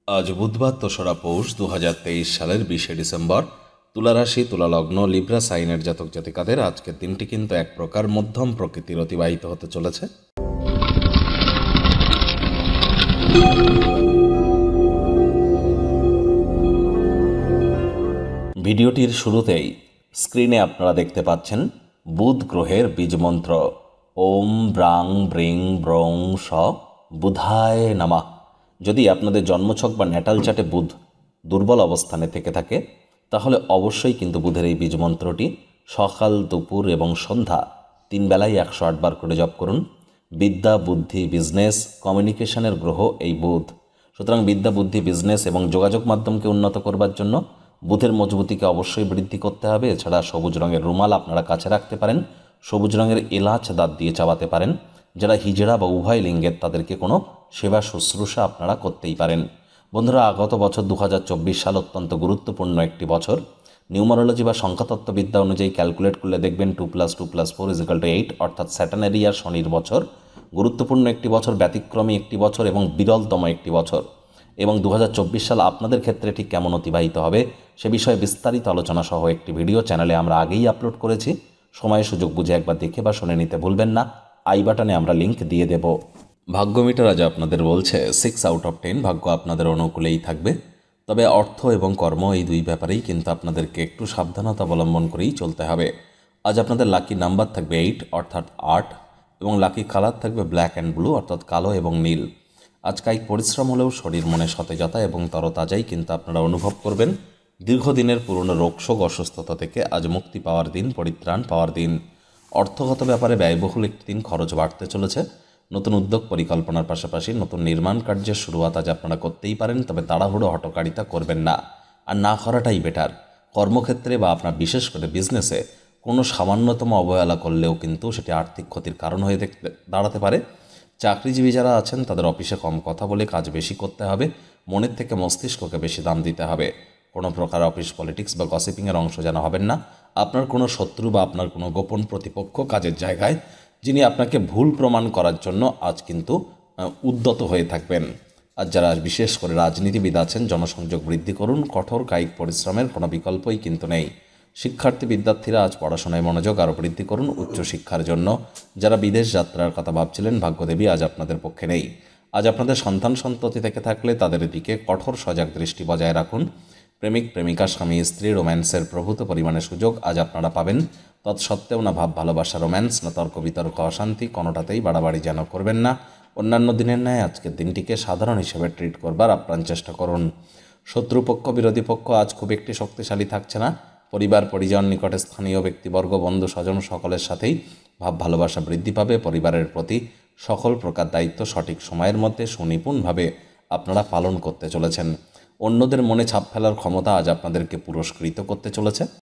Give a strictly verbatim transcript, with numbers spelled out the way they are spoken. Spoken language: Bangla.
আজ বুধবার দোসরা পৌষ দু হাজার তেইশ সালের বিশে ডিসেম্বর। তুলা রাশি, তুলা লগ্ন, লিব্রা সাইনের জাতক জাতিকাদের আজকের দিনটি কিন্তু এক প্রকার মধ্যম প্রকৃতির অতিবাহিত হতে চলেছে। ভিডিওটির শুরুতেই স্ক্রিনে আপনারা দেখতে পাচ্ছেন বুধ গ্রহের বীজমন্ত্র ওম ব্রাং ব্রিং ব্রং স বুধায় নামা। যদি আপনাদের জন্মছক বা ন্যাটাল চার্টে বুধ দুর্বল অবস্থানে থেকে থাকে তাহলে অবশ্যই কিন্তু বুধের এই বীজমন্ত্রটি সকাল, দুপুর এবং সন্ধ্যা তিন বেলায় একশো আট বার করে জপ করুন। বিদ্যা, বুদ্ধি, বিজনেস, কমিউনিকেশনের গ্রহ এই বুধ। সুতরাং বিদ্যা, বুদ্ধি, বিজনেস এবং যোগাযোগ মাধ্যমকে উন্নত করবার জন্য বুধের মজবুতিকে অবশ্যই বৃদ্ধি করতে হবে। এছাড়া সবুজ রঙের রুমাল আপনারা কাছে রাখতে পারেন, সবুজ রঙের এলাচ দাঁত দিয়ে চাবাতে পারেন। যারা হিজড়া বা উভয় লিঙ্গের তাদেরকে কোনো সেবা শুশ্রূষা আপনারা করতেই পারেন। বন্ধুরা, আগত বছর দু হাজার চব্বিশ সাল অত্যন্ত গুরুত্বপূর্ণ একটি বছর। নিউমারোলজি বা সংখ্যাতত্ত্ববিদ্যা অনুযায়ী ক্যালকুলেট করলে দেখবেন two plus two plus four is equal to eight, অর্থাৎ স্যাটার্নারি আর শনির বছর। গুরুত্বপূর্ণ একটি বছর, ব্যতিক্রমী একটি বছর এবং বিরলতম একটি বছর। এবং দু হাজার চব্বিশ সাল আপনাদের ক্ষেত্রে ঠিক কেমন অতিবাহিত হবে সে বিষয়ে বিস্তারিত আলোচনা সহ একটি ভিডিও চ্যানেলে আমরা আগেই আপলোড করেছি। সময় সুযোগ বুঝে একবার দেখে বা শুনে নিতে ভুলবেন না। আই বাটনে আমরা লিঙ্ক দিয়ে দেব। ভাগ্য মিটার আজ আপনাদের বলছে সিক্স আউট অফ টেন, ভাগ্য আপনাদের অনুকূলেই থাকবে। তবে অর্থ এবং কর্ম এই দুই ব্যাপারেই কিন্তু আপনাদেরকে একটু সাবধানতা অবলম্বন করেই চলতে হবে। আজ আপনাদের লাকি নাম্বার থাকবে এইট অর্থাৎ আট, এবং লাকি কালার থাকবে ব্ল্যাক অ্যান্ড ব্লু অর্থাৎ কালো এবং নীল। আজ কায়িক পরিশ্রম হলেও শরীর মনে সতেজতা এবং তরতাজাই কিন্তু আপনারা অনুভব করবেন। দীর্ঘদিনের পুরনো রোগশোক, অসুস্থতা থেকে আজ মুক্তি পাওয়ার দিন, পরিত্রাণ পাওয়ার দিন। অর্থগত ব্যাপারে ব্যয়বহুল একটি দিন, খরচ বাড়তে চলেছে। নতুন উদ্যোগ পরিকল্পনার পাশাপাশি নতুন নির্মাণ কার্যের শুরুয়াত আজ আপনারা করতেই পারেন, তবে তাড়াহুড়ো হটকারিতা করবেন না, আর না করাটাই বেটার। কর্মক্ষেত্রে বা আপনার বিশেষ করে বিজনেসে কোনো সামান্যতম অবহেলা করলেও কিন্তু সেটি আর্থিক ক্ষতির কারণ হয়ে দেখতে দাঁড়াতে পারে। চাকরিজীবী যারা আছেন তাদের অফিসে কম কথা বলে কাজ বেশি করতে হবে, মনের থেকে মস্তিষ্ককে বেশি দাম দিতে হবে। কোনো প্রকার অফিস পলিটিক্স বা গসিপিংয়ের অংশ যেন হবেন না। আপনার কোনো শত্রু বা আপনার কোনো গোপন প্রতিপক্ষ কাজের জায়গায় যিনি আপনাকে ভুল প্রমাণ করার জন্য আজ কিন্তু উদ্যত হয়ে থাকবেন। আর যারা বিশেষ করে রাজনীতিবিদ আছেন, জনসংযোগ বৃদ্ধি করুন। কঠোর কায়িক পরিশ্রমের কোনো বিকল্পই কিন্তু নেই। শিক্ষার্থী বিদ্যার্থীরা আজ পড়াশোনায় মনোযোগ আরও বৃদ্ধি করুন উচ্চশিক্ষার জন্য। যারা বিদেশ যাত্রার কথা ভাবছিলেন, ভাগ্যদেবী আজ আপনাদের পক্ষে নেই। আজ আপনাদের সন্তান সন্ততি থেকে থাকলে তাদের দিকে কঠোর সজাগ দৃষ্টি বজায় রাখুন। প্রেমিক প্রেমিকা, স্বামী স্ত্রী রোম্যান্সের প্রভূত পরিমাণে সুযোগ আজ আপনারা পাবেন। তৎসত্ত্বেও না ভাব ভালোবাসা, রোম্যান্স, না তর্ক বিতর্ক, অশান্তি কোনোটাতেই বাড়াবাড়ি যেন করবেন না। অন্যান্য দিনের ন্যায় আজকের দিনটিকে সাধারণ হিসেবে ট্রিট করবার আপ্রাণ চেষ্টা করুন। শত্রুপক্ষ, বিরোধী পক্ষ আজ খুব একটি শক্তিশালী থাকছে না। পরিবার, পরিজন, নিকটে স্থানীয় ব্যক্তিবর্গ, বন্ধু স্বজন সকলের সাথেই ভাব ভালোবাসা বৃদ্ধি পাবে। পরিবারের প্রতি সকল প্রকার দায়িত্ব সঠিক সময়ের মধ্যে সুনিপুণভাবে আপনারা পালন করতে চলেছেন। অন্যদের মনে ছাপ ফেলার ক্ষমতা আজ আপনাদেরকে পুরস্কৃত করতে চলেছে।